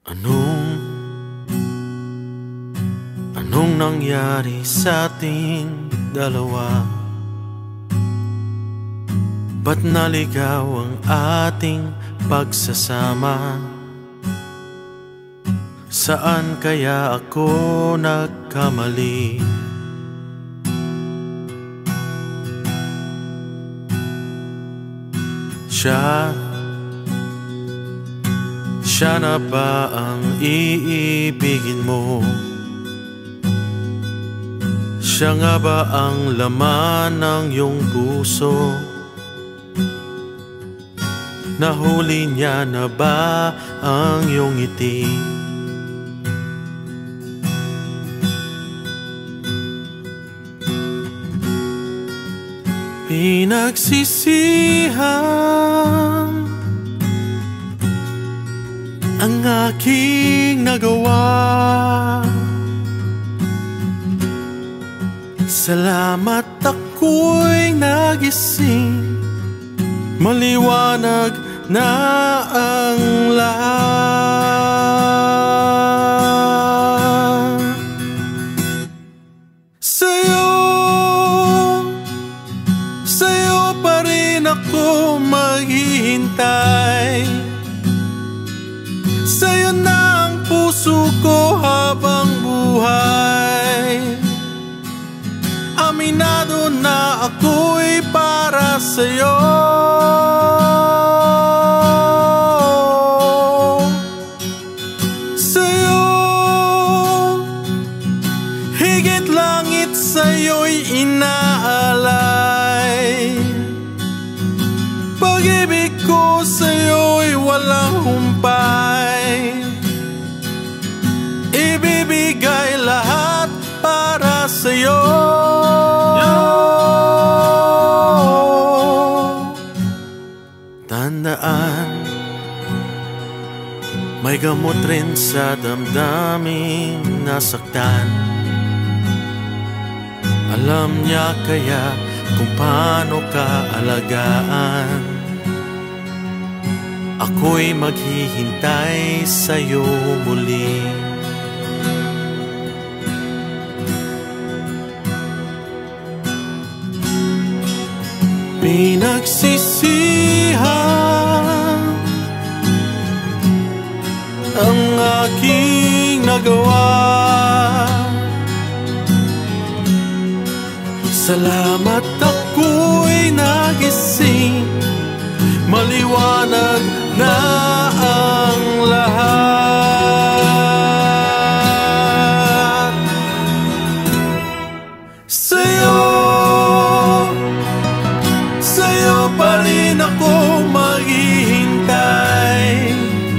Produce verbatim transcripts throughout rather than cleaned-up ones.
Anong, anong nangyari sa ating dalawa? Ba't naligaw ang ating pagsasama? Saan kaya ako nagkamali? Siya Siya na ba ang iibigin mo? Siya nga ba ang laman ng iyong puso? Nahuli niya na ba ang iyong ngiti? Pinagsisihan ang aking nagawa. Salamat ako'y nagising, maliwanag na ang lahat. Sa'yo, sa'yo pa rin ako maghihintay. Sa'yo na ang puso ko habang buhay. Aminado na ako'y para sa'yo. Sa'yo, higit langit sa'yo'y inaalay. Pag-ibig ko sa'yo'y walang humpay. Ibibigay lahat para sa'yo. Tandaan, may gamot rin sa damdaming nasaktan. Alam niya kaya kung paano ka alagaan. Ako'y maghihintay sa'yo muli. Pinagsisihan ang aking nagawa. Salamat ako'y nagising, maliwanag na ang lahat. Sa'yo, sa'yo pa rin ako maghihintay.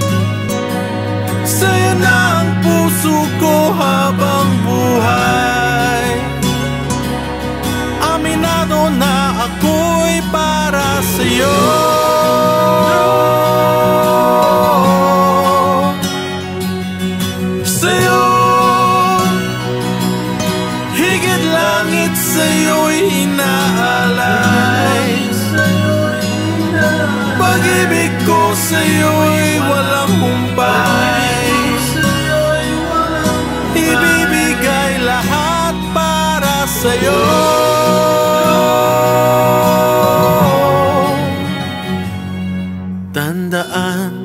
Sa'yo na ang puso ko habang buhay. Aminado na ako'y para sa'yo. Sa'yo, higit langit sa'yo'y inaalay. Pag-ibig ko sa'yo'y walang humpay. Ibibigay lahat para sa'yo. Tandaan,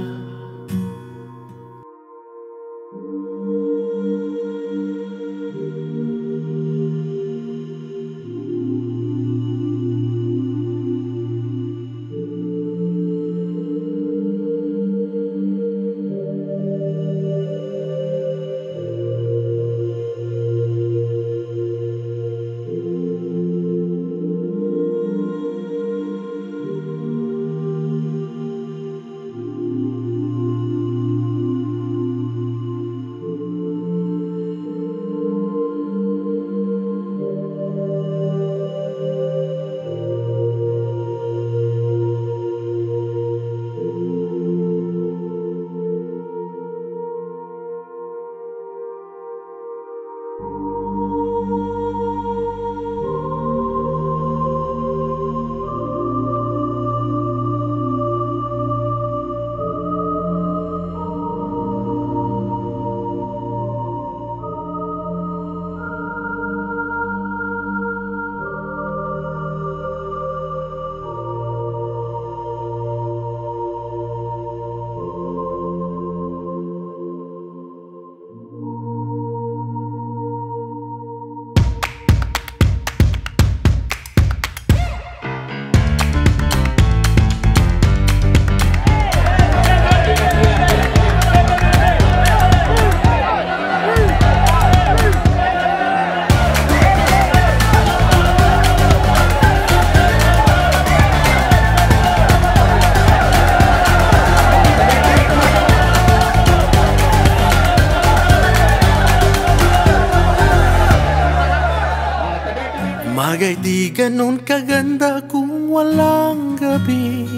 Bagay di ganun kaganda kung walang gabi.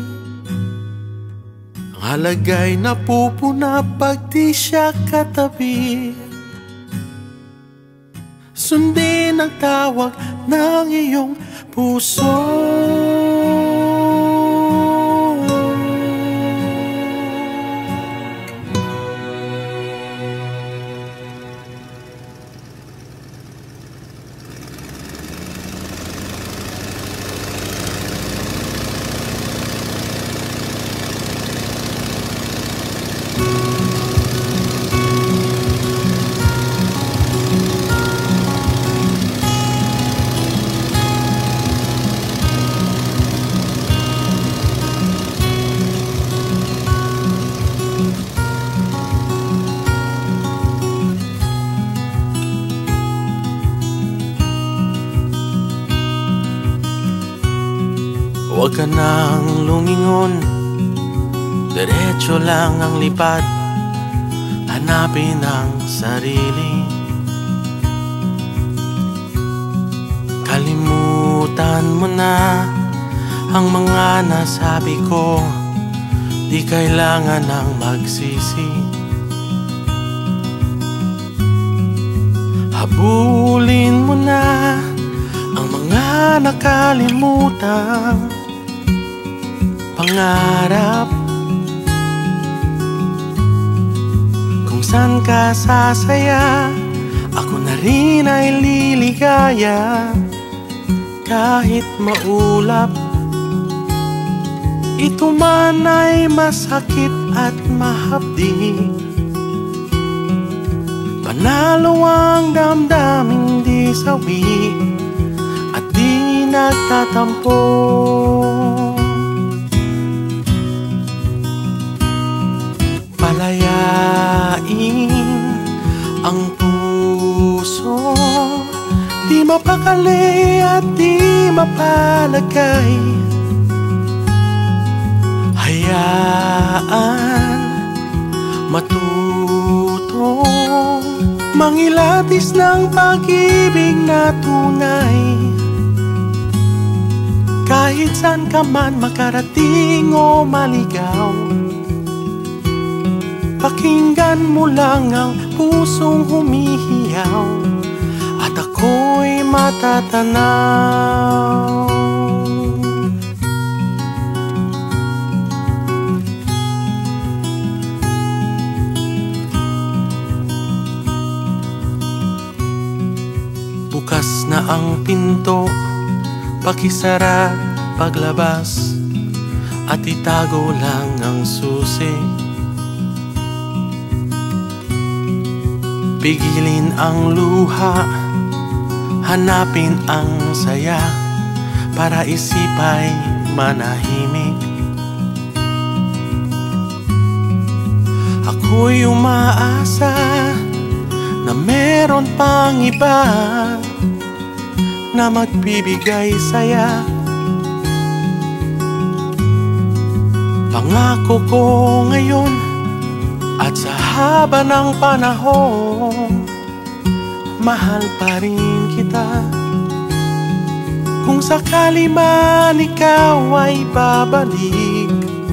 Ang halaga'y napupuna pag di siya katabi. Sundin ang tawag ng iyong puso. Huwag ka nang lumingon, diretso lang ang lipad. Hanapin ang sarili. Kalimutan mo na ang mga nasabi ko. Di kailangan ng magsisi. Habulin mo na ang mga nakalimutan pangarap. Kung saan ka sasaya, ako na rin ay liligaya. Kahit maulap, ito man ay masakit at mahapdi. Panalo ang damdaming di sawi at di nagtatampo. Palayain ang puso, di mapakali at di mapalagay. Hayaan matutong mangilatis ng pag-ibig na tunay. Kahit saan ka man makarating o maligaw, pakinggan mo lang ang pusong humihiyaw at ako'y matatanaw. Bukas na ang pinto, pakisara paglabas at itago lang ang susi. Pigilin ang luha, hanapin ang saya para isipay manahimik. Ako'y umaasa na meron pang iba na magbibigay saya. Pangako ko ngayon at sa haba ng panahon, mahal pa rin kita. Kung sakali man ikaw ay babalik,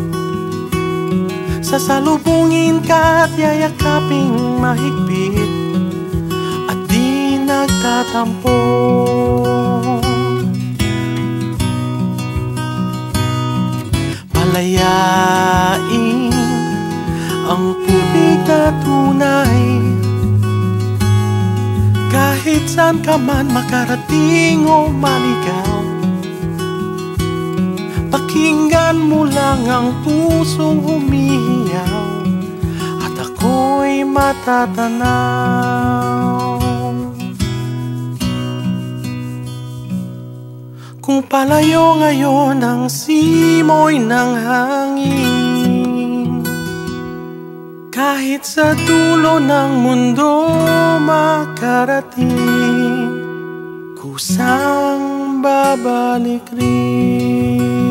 sasalubungin ka at yayakaping mahigpit at di nagtatampo. Palayain ang punig na tunay. Kahit saan ka man makarating o maligaw, pakinggan mo lang ang pusong humihiyaw at ako'y matatanaw. Kung palayo ngayon ang simoy ng hangin, kahit sa dulo ng mundo makarating, kusang babalik rin.